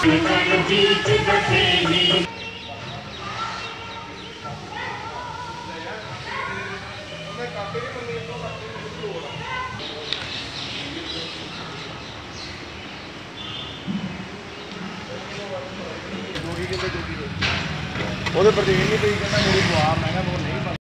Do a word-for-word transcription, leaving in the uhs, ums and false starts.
ਉਹਦੇ ਪ੍ਰਤੀ ਨਹੀਂ ਪਈ ਕਹਿੰਦਾ ਮੇਰੀ ਦੁਆ ਮੈਂ ਕਿਹਾ ਨਹੀਂ